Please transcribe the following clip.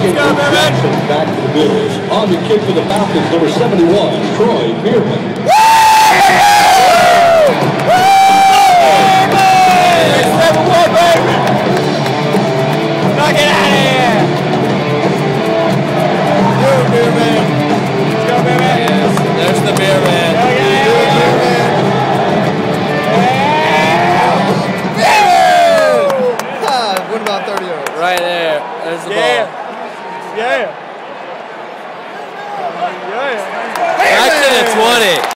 Jackson back to the Bills. On the kick for the Falcons, number 71, Troy Bierman. Get out of here! Go, Bierman. Let's go, Bierman. Yes, there's the Bierman. What about 30 yards? Right there. There's the ball. Yeah. Back to the 20.